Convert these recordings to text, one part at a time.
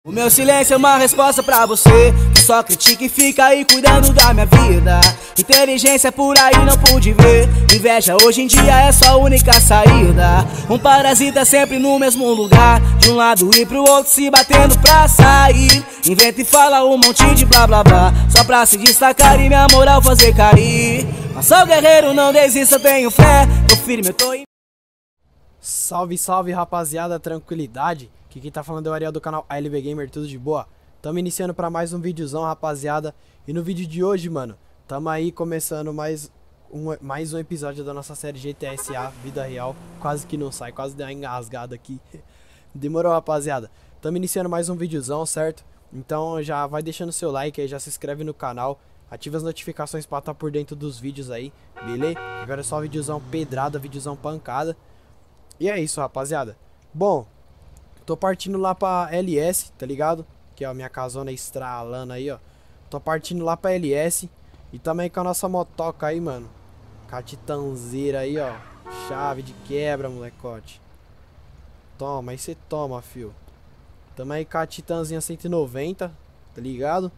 O meu silêncio é uma resposta pra você, que só critica e fica aí cuidando da minha vida. Inteligência por aí não pude ver, inveja hoje em dia é sua única saída. Um parasita sempre no mesmo lugar, de um lado e pro outro se batendo pra sair. Inventa e fala um monte de blá blá blá, só pra se destacar e minha moral fazer cair. Mas sou guerreiro, não desista, tenho fé, tô firme, eu tô em... Salve, salve rapaziada, tranquilidade. Aqui quem tá falando é o Ariel do canal ALB Gamer, tudo de boa? Tamo iniciando pra mais um videozão, rapaziada. E no vídeo de hoje, mano, tamo aí começando mais um episódio da nossa série GTA SA, Vida Real. Quase que não sai, quase deu uma engasgada aqui. Demorou, rapaziada. Tamo iniciando mais um videozão, certo? Então já vai deixando seu like aí, já se inscreve no canal. Ativa as notificações pra estar por dentro dos vídeos aí, beleza? Agora é só videozão pedrada, videozão pancada. E é isso, rapaziada. Bom, tô partindo lá pra LS, tá ligado? Que é a minha casona estralando aí, ó. Tô partindo lá pra LS. E também com a nossa motoca aí, mano. Com a titanzeira aí, ó. Chave de quebra, molecote. Toma, aí cê toma, fio. Tamo aí com a titanzinha 190, tá ligado?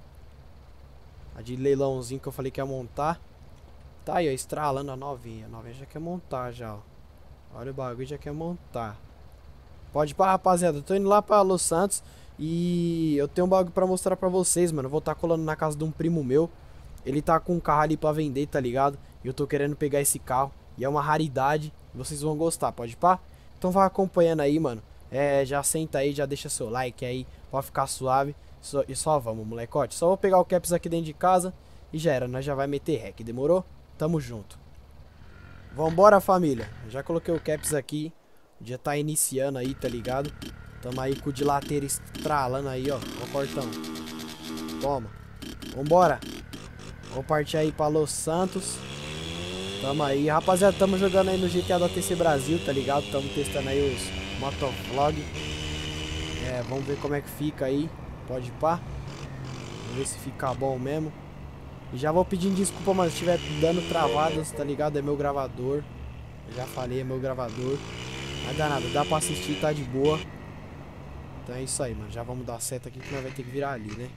A de leilãozinho que eu falei que ia montar. Tá aí, ó, estralando a novinha. A novinha já quer montar já, ó. Olha o bagulho, já quer montar. Pode ir pra, rapaziada, eu tô indo lá pra Los Santos. E eu tenho um bagulho pra mostrar pra vocês, mano. Eu vou estar colando na casa de um primo meu. Ele tá com um carro ali pra vender, tá ligado? E eu tô querendo pegar esse carro. E é uma raridade, vocês vão gostar, pode ir pra? Então vai acompanhando aí, mano. Já senta aí, já deixa seu like aí, pode ficar suave. E só vamos, molecote. Só vou pegar o caps aqui dentro de casa e já era, nós já vai meter rec, demorou? Tamo junto. Vambora, família. Já coloquei o caps aqui. O dia tá iniciando aí, tá ligado? Tamo aí com o dilateiro estralando aí, ó. Ó o portão. Toma. Vambora. Vamos partir aí pra Los Santos. Tamo aí. Rapaziada, tamo jogando aí no GTA da TC Brasil, tá ligado? Tamo testando aí os motovlog. Vamos ver como é que fica aí. Pode ir pá. Vamos ver se fica bom mesmo. E já vou pedindo desculpa, mano, se estiver dando travadas, tá ligado? É meu gravador. Eu já falei, é meu gravador. Mas dá nada, dá pra assistir, tá de boa. Então é isso aí, mano. Já vamos dar seta aqui que nós vai ter que virar ali, né?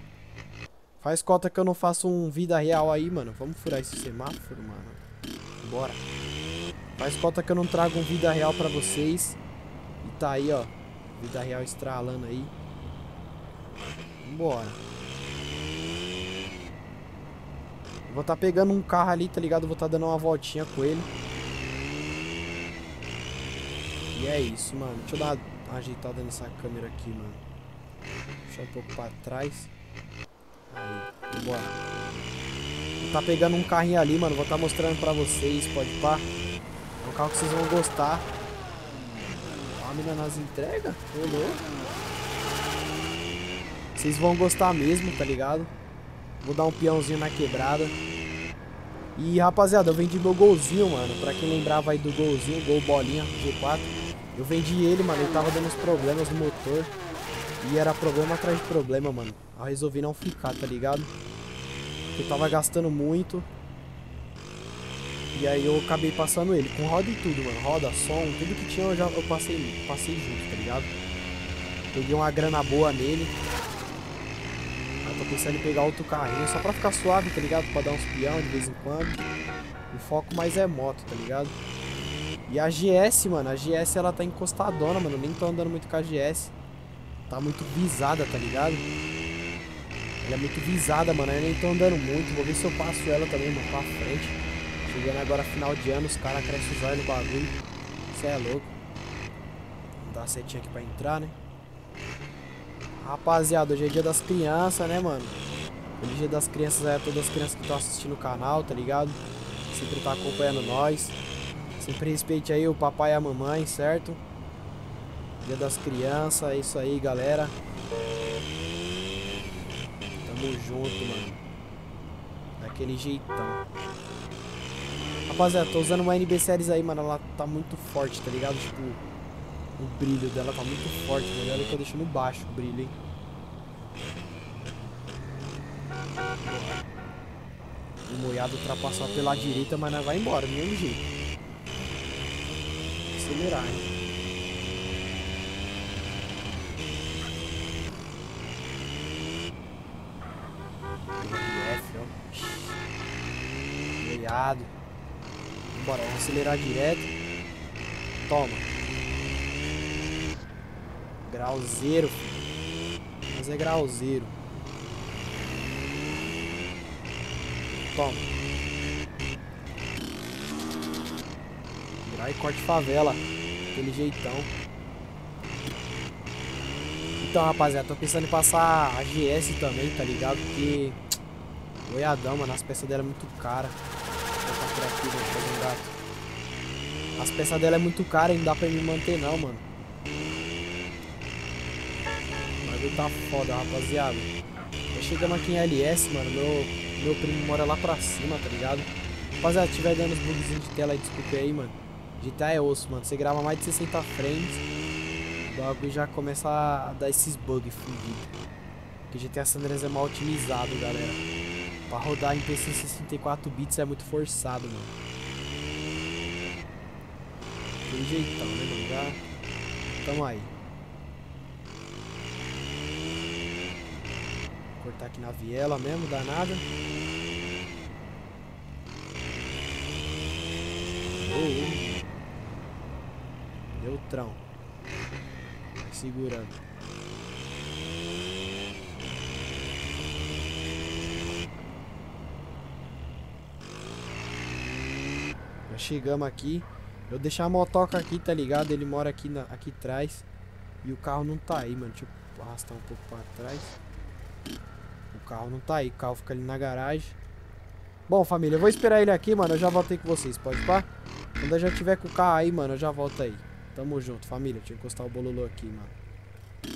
Faz cota que eu não faço um vida real aí, mano. Vamos furar esse semáforo, mano. Bora. Faz cota que eu não trago um vida real pra vocês. E tá aí, ó. Vida real estralando aí. Vambora. Vou estar pegando um carro ali, tá ligado? Vou estar dando uma voltinha com ele. E é isso, mano. Deixa eu dar uma ajeitada nessa câmera aqui, mano. Deixa um pouco pra trás. Aí, vambora. Vou estar pegando um carrinho ali, mano. Vou estar mostrando pra vocês, pode pá. É um carro que vocês vão gostar. Ó, a mina nas entregas. Olô. Vocês vão gostar mesmo, tá ligado? Vou dar um peãozinho na quebrada. E rapaziada, eu vendi meu golzinho, mano. Pra quem lembrava aí do golzinho, gol bolinha G4. Eu vendi ele, mano. Ele tava dando uns problemas no motor. E era problema atrás de problema, mano. Eu resolvi não ficar, tá ligado? Porque eu tava gastando muito. E aí eu acabei passando ele. Com roda e tudo, mano. Roda, som, tudo que tinha eu passei junto, tá ligado? Peguei uma grana boa nele. Tô pensando em pegar outro carrinho só pra ficar suave, tá ligado? Pra dar uns peão de vez em quando. O foco mais é moto, tá ligado? E a GS, mano, a GS ela tá encostadona, mano. Eu nem tô andando muito com a GS. Tá muito visada, tá ligado? Ela é muito visada, mano. Eu nem tô andando muito. Vou ver se eu passo ela também, mano, pra frente. Chegando agora final de ano, os caras crescem os olhos no bagulho. Cê é louco. Vou dar uma setinha aqui pra entrar, né? Rapaziada, hoje é dia das crianças, né, mano? Feliz dia das crianças aí a todas as crianças que estão assistindo o canal, tá ligado? Sempre tá acompanhando nós. Sempre respeite aí o papai e a mamãe, certo? Dia das crianças, é isso aí, galera. Tamo junto, mano. Daquele jeitão. Rapaziada, tô usando uma NB Series aí, mano. Ela tá muito forte, tá ligado? Tipo... o brilho dela tá muito forte, mano. Olha que eu deixo no baixo o brilho, hein? O moiado ultrapassou pela direita, mas nós vai embora, do mesmo jeito. Acelerar, hein? freado. Bora, vamos acelerar direto. Toma. Grauzeiro, filho. Mas é grauzeiro. Toma. Virar e corte favela. Aquele jeitão. Então, rapaziada, tô pensando em passar a GS também, tá ligado? Porque boiadão, mano, as peças dela é muito cara. Vou botar por aqui, vou fazer um gato. As peças dela é muito cara e não dá pra me manter não, mano. O bagulho tá foda, rapaziada. Tô chegando aqui em LS, mano. Meu primo mora lá pra cima, tá ligado? Rapaziada, se tiver dando uns bugzinhos de tela aí, desculpe aí, mano. GTA é osso, mano. Você grava mais de 60 frames, o bagulho já começa a dar esses bugs fudidos. Porque GTA San Andreas é mal otimizado, galera. Pra rodar em PC 64 bits é muito forçado, mano. Aquele jeitão, né, mano? Já tamo aí. Vou cortar aqui na viela mesmo, danada. Neutrão. Vai segurando. Já chegamos aqui. Eu deixar a motoca aqui, tá ligado? Ele mora aqui, aqui atrás. E o carro não tá aí, mano. Deixa eu arrastar um pouco pra trás. O carro não tá aí. O carro fica ali na garagem. Bom, família, eu vou esperar ele aqui, mano. Eu já volto aí com vocês, pode pá? Quando eu já tiver com o carro aí, mano, eu já volto aí. Tamo junto, família. Deixa eu encostar o bololô aqui, mano.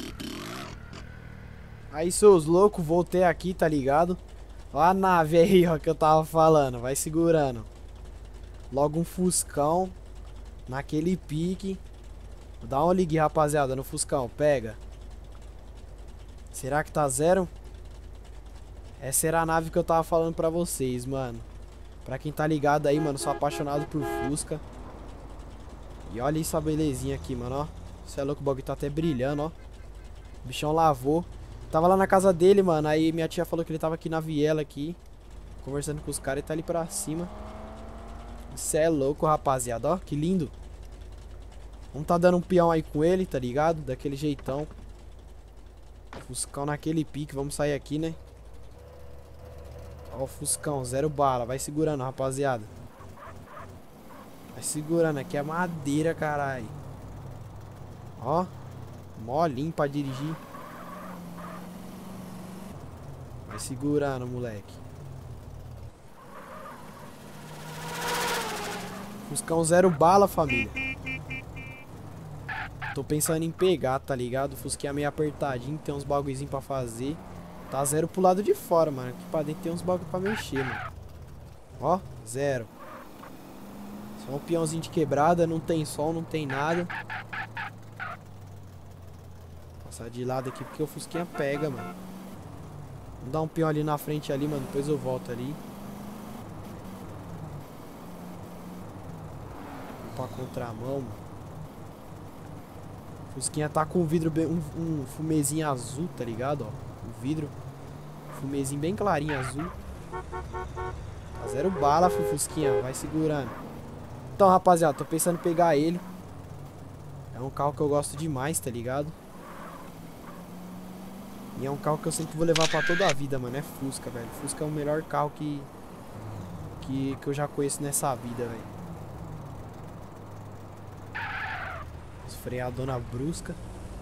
Aí, seus loucos, voltei aqui, tá ligado? Ó a nave aí, ó, que eu tava falando. Vai segurando. Logo um Fuscão. Naquele pique. Vou dar uma ligue, rapaziada, no Fuscão. Pega. Será que tá zero? Essa era a nave que eu tava falando pra vocês, mano. Pra quem tá ligado aí, mano, sou apaixonado por Fusca. E olha isso a belezinha aqui, mano, ó. Você é louco, o bagulho tá até brilhando, ó. O bichão lavou. Tava lá na casa dele, mano. Aí minha tia falou que ele tava aqui na viela aqui, conversando com os caras e tá ali pra cima. Você é louco, rapaziada, ó. Que lindo. Vamos tá dando um peão aí com ele, tá ligado? Daquele jeitão. Fuscão naquele pique. Vamos sair aqui, né? Ó o Fuscão, 0 bala. Vai segurando, rapaziada. Vai segurando. Aqui é madeira, caralho. Ó. Molinho pra dirigir. Vai segurando, moleque. Fuscão 0 bala, família. Tô pensando em pegar, tá ligado? O Fusquinha meio apertadinho. Tem uns bagulhozinhos pra fazer. Tá 0 pro lado de fora, mano. Aqui pra dentro tem uns bagulho pra mexer, mano. Ó, 0. Só um peãozinho de quebrada. Não tem sol, não tem nada. Passar de lado aqui porque o Fusquinha pega, mano. Vamos dar um peão ali na frente ali, mano. Depois eu volto ali. Vou pra contramão, mano. Fusquinha tá com o vidro bem, um fumezinho azul, tá ligado, ó. O vidro, fumezinho bem clarinho azul. Tá 0 bala, Fusquinha, vai segurando. Então, rapaziada, tô pensando em pegar ele. É um carro que eu gosto demais, tá ligado? E é um carro que eu sempre vou levar pra toda a vida, mano. É Fusca, velho. Fusca é o melhor carro que eu já conheço nessa vida, velho. Freadona brusca.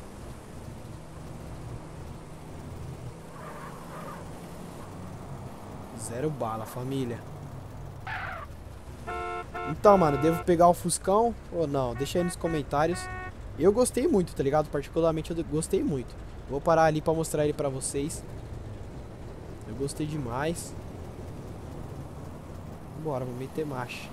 Zero bala, família. Então, mano, devo pegar o Fuscão ou não? Deixa aí nos comentários. Eu gostei muito, tá ligado? Particularmente eu gostei muito. Vou parar ali pra mostrar ele pra vocês. Eu gostei demais. Bora, vamos meter marcha.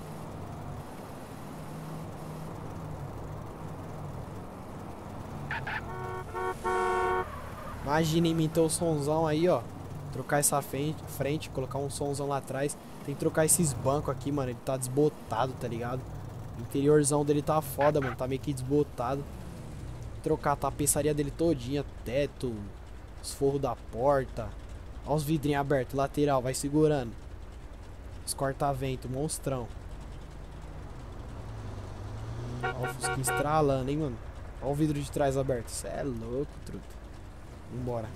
Imagina imitar o sonzão aí, ó. Trocar essa frente, colocar um sonzão lá atrás. Tem que trocar esses bancos aqui, mano. Ele tá desbotado, tá ligado? O interiorzão dele tá foda, mano. Tá meio que desbotado. Trocar a tapeçaria dele todinha. Teto, os forros da porta. Ó os vidrinhos abertos, lateral, vai segurando. Os corta-vento, monstrão. Ó o Fusquinha estralando, hein, mano. Ó o vidro de trás aberto. Cê é louco, truta. Vambora.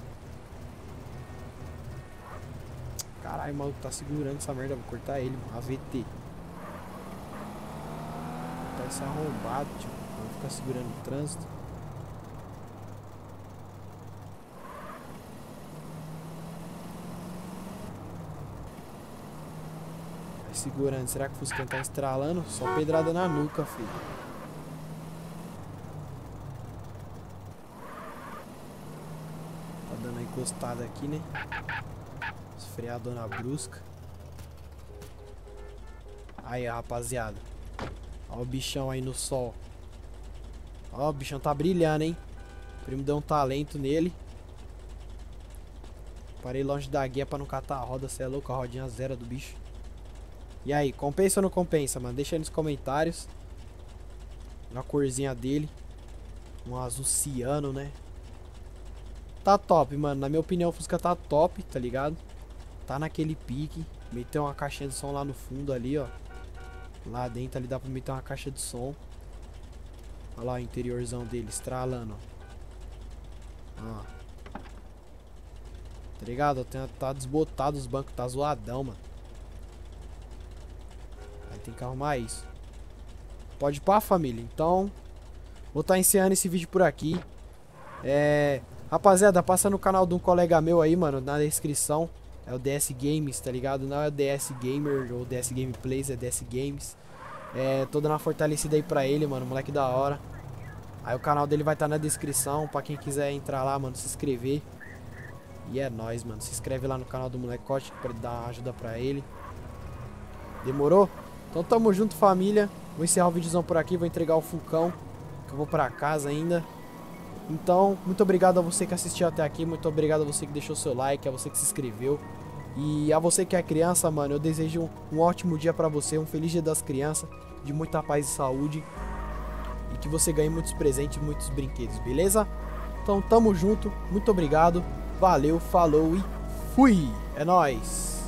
Caralho, o maluco tá segurando essa merda. Vou cortar ele, mano. AVT. Tá esse arrombado, tio. Vou ficar segurando o trânsito. Vai segurando. Será que o Fusquinha tá estralando? Só pedrada na nuca, filho. Tá dando uma encostada aqui, né? Freadona brusca. Aí, rapaziada. Ó o bichão aí no sol. Ó, o bichão tá brilhando, hein? O primo deu um talento nele. Parei longe da guia pra não catar a roda. Cê é louco, a rodinha zero do bicho. E aí, compensa ou não compensa, mano? Deixa aí nos comentários. A corzinha dele. Um azul ciano, né? Tá top, mano. Na minha opinião, o Fusca tá top, tá ligado? Tá naquele pique. Meteu uma caixinha de som lá no fundo ali, ó. Lá dentro ali dá pra meter uma caixa de som. Olha lá o interiorzão dele, estralando, ó. Tá ligado? Tá desbotado os bancos, tá zoadão, mano. Aí tem que arrumar isso. Pode ir pra família. Então, vou tá encerrando esse vídeo por aqui. Rapaziada, passa no canal de um colega meu aí, mano, na descrição. É o DS Games, tá ligado? Não é o DS Gamer ou DS Gameplays, é DS Games. Tô dando uma fortalecida aí pra ele, mano, moleque da hora. Aí o canal dele vai estar na descrição, pra quem quiser entrar lá, mano, se inscrever. E é nóis, mano, se inscreve lá no canal do molecote pra dar uma ajuda pra ele. Demorou? Então tamo junto, família. Vou encerrar o videozão por aqui, vou entregar o Fulcão, que eu vou pra casa ainda. Então, muito obrigado a você que assistiu até aqui, muito obrigado a você que deixou seu like, a você que se inscreveu. E a você que é criança, mano, eu desejo um ótimo dia pra você, um feliz dia das crianças, de muita paz e saúde. E que você ganhe muitos presentes, muitos brinquedos, beleza? Então, tamo junto, muito obrigado, valeu, falou e fui! É nóis!